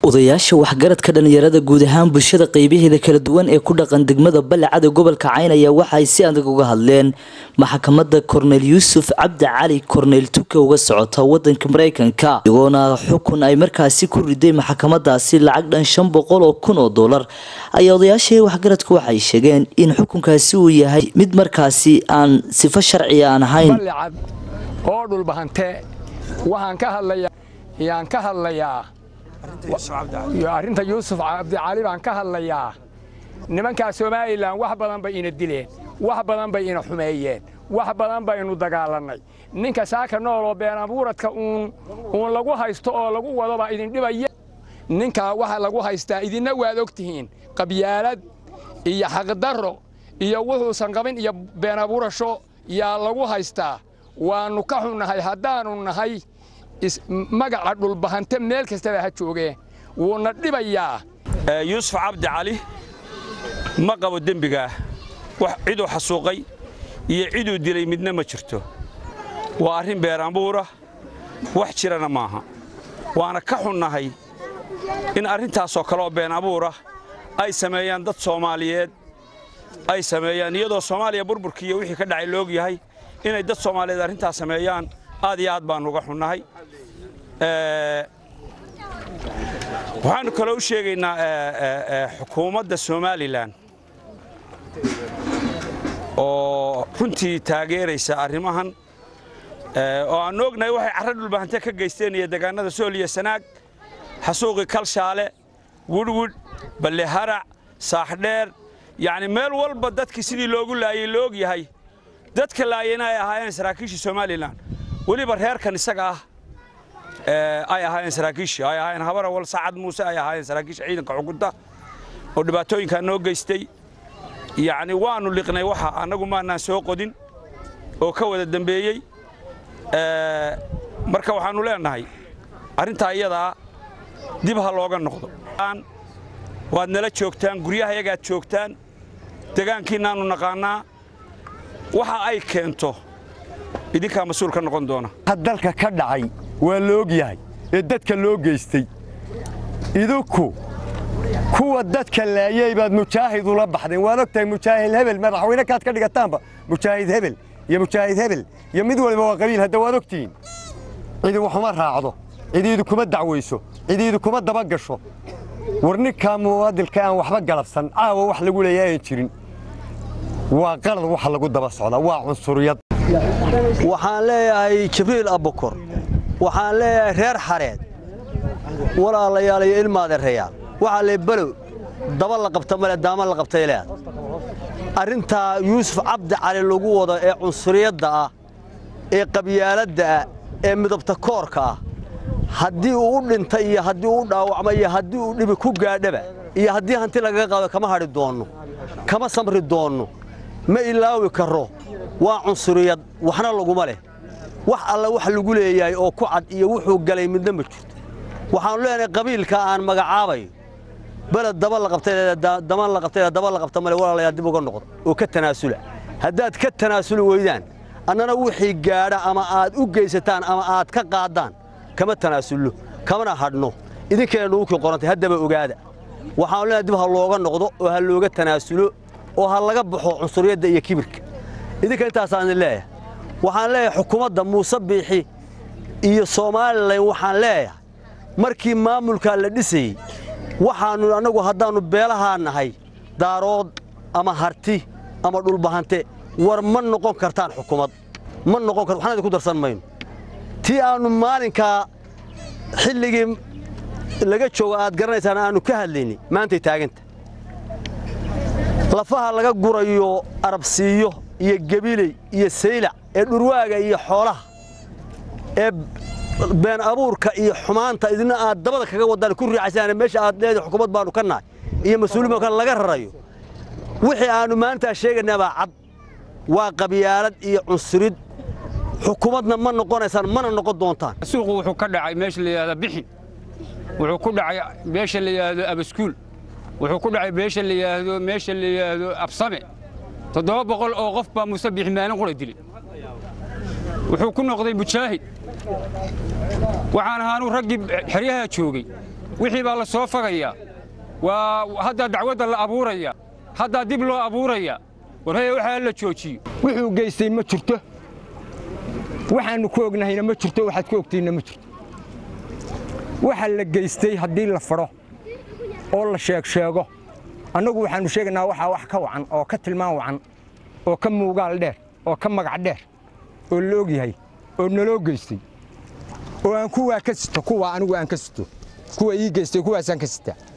odayaasha waxgaradka dhalinyarada guud ahaan bulshada qaybaheeda kala duwan ee ku dhaqan degmada Balcad gobolka Cayn ayaa waxay si adag uga hadleen maxkamadda Cornel Yusuf Cabdi Cali Cornel Tuke uga socota wadanka Mareykanka iyagoona xukun ay markaasi ku riday maxkamadaasi lacag dhan $500,000 ayaa odayaasha waxgaradku waxay sheegeen in xukunkaasi uu yahay mid markaasi aan sifo sharci aan ahayn Balcad oo dhul bahante waxaan ka hadlayaa arrinta Yusuf Cabdi Cali baan ka hadlayaa nimanka Soomaaliland wax badan bay ina dileen wax badan bay ina xumeeyeen wax badan baynu dagaalanay ninka saaka nool oo been abuuradka uun lagu haysto oo lagu wado baa idin dhibaya ninka waxa lagu haystaa idina waad ogtihiin qabyaalad iyo xaq darro iyo wuxuu qabin iyo been abuurasho yaa lagu haystaa waanu ka xunnahay haddaanu nahay magaca dhul bahante meel kasta ha joogee wuuna dhibayaa Yusuf Cabdi Cali ma qabo dambiga wax cid uu xasuuqay iyo cid uu dilay midna ma jirto waa arrin been abuura wax jirana maaha waana ka xunnahay in arrintaas oo kale oo been abuura ay sameeyaan dad Soomaaliyeed ay sameeyaan iyadoo Soomaaliya burburkii wixii ka dhacay loog yahay inay dad Soomaaliyeed arrintaas sameeyaan aad iyo aad baan uga xunnahay waxaan kale u sheegaynaa xukuumadda Soomaaliland oo runtii taageeraysa arrimahan oo aan ognahay waxay carrad dhul bahante ka geysteen iyo deegaanada Sooliya Sanaag xasuuqi Kalshaale Woodwood Balle Harac Saaxdheer yani meel walba dadkii sidii loogu laayay loog yahay dadka laayayna ay ahaayeen saraakiisha Soomaaliland waliba reerkan isaga ay ahaayeen saraakiisha ay ahaayeen habara wal Saacad Muuse ay ahaayeen saraakiisha ciidanka xukunta oo dhibaatooyinka noo geystay yani waanu liqnay waxa anagu maana soo qodin oo ka wada dambeeyay marka waxaanu leenahay arinta iyada dib ha looga noqdo waad nala joogtaan guryaha iyaga joogtaan deegaankiinaanu naqaanaa waxa ay keento idinka mas'uul ka noqon doona dalka ka dhacay waa loog yahay ee dadka loo geystay idinku kuwa dadka laayay baad mujaahid ula baxdeen waan ogtahay mujaahid hebel madaxweyne kaad ka dhigataanba mujaahid hebel iyo mid walba waa qabiil hadda waan ogtiin cidi waxuma raacdo ciidu kuma dacweyso ciidu kuma daba gasho warninka muwaadilka aan waxba galabsan caawa wax lagu leeyahay jirin waa qalad wax lagu daba socda waa cunsuriyad waxaan leeyahay Jibriil Abukor waxaan leeyahay reer xareed walaalayaal iyo ilmaadeerayaal waxa la balow daba la qabta male daama la qabtay leeyahay arinta Yusuf Cabdi Cali lagu wado ee cunsuriyada ah ee qabyaaladda ee midabta koorka ah haddii uu dhintay iyo haddii uu dhaawacmay iyo haddii uu dhib ku gaadhaba iyo haddii hanti laga qaado kama hari doono kama samri doono ma ilaawi karo waa cunsuriyad waxna lagu ma leh wax alla wax lagu leeyahay oo ku cad iyo wuxuu galay midna ma jirto waxaan leenahay qabiilka aan magacaabay balad daba la qabtay male walaalayaal dib uga noqdo oo ka tanaasula haddaad ka tanaasuli weydaan annana wixii gaadha ama aad u geysataan ama aad ka qaadaan kama tanaasulo kamana hadhno idinkeena ugu qorantay haddaba ogaada waxaan leenahay dib ha looga noqdo oo ha looga tanaasulo oo ha laga baxo cunsuriyada iyo kibirka idinka intaas aan leeyahay waxaan leeyahay xukuumadda Muuse Biixi iyo Soomaaliland waxaan leeyahay markii maamulka la dhisay waxaanu anagu haddaanu beelaha nahay daarood ama harti ama dhul bahante war ma noqon kartaan xukuumad ma noqon kartaan waxna ku darsan mayno tii aanu maalinka xilligii laga joogo aad garanaysaan aanu ka hadlaynay maanta taaganta lafaha laga gurayo Arabsiyo iyo Gabiley iyo Saylac ee dhurwaaga iyo xoolaha ee been abuurka iyo xumaanta idina aad dabada kaga wadaan ku riixaysan meesha aad leedahay xukuumad baanu ka nahay iyo mas'uuliyiin kan laga rarayo wixii aanu maanta sheeganaba cad waa qabyaalad iyo cunsurid xukuumadna ma noqonaysan mana noqon doontaan suuqu wuxuu ka dhacay meesha la yiraahdo bixin wuxuu ku dhacay meesha la yiraahdo abaskuul wuxuu ku dhacay meesha la yiraahdo absame 700 oo qof baa Muuse Biixi maalin qura dilay wuxuu ku noqday mujaahid waxaan ahaanu raggi xiriyaha joogay wixii baa la soo fagayaa waa hadda dacwadda la abuuraya hadda dib loo abuuraya warhay waxa la joojiyo wuxuu geystay ma jirto waxaanu ku ognahayna ma jirto waxaad ku ogtiina ma jirto waxa la geystay haddii la faro oo la sheego annagu waxaanu sheegnaa waxa wax ka wacan oo ka tilmaan wacan oo ka muugaal dheer oo ka magac dheer oo la og yahay oo naloo geystay oo aan kuwa ka sito kuwa anigu aan ka sito kuwa ii geystay kuwaasaan ka sita